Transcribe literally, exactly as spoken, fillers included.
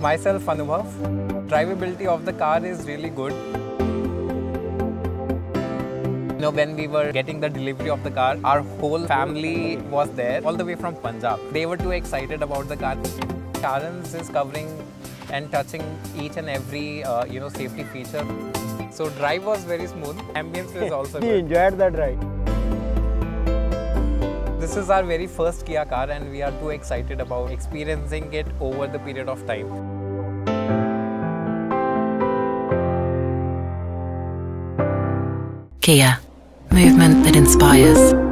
Myself, Anubhav. Drivability of the car is really good. You know, when we were getting the delivery of the car, our whole family was there, all the way from Punjab. They were too excited about the car. Carens is covering and touching each and every, uh, you know, safety feature. So drive was very smooth. Ambience was also we good. enjoyed the drive. This is our very first Kia car and we are too excited about experiencing it over the period of time. Kia, movement that inspires.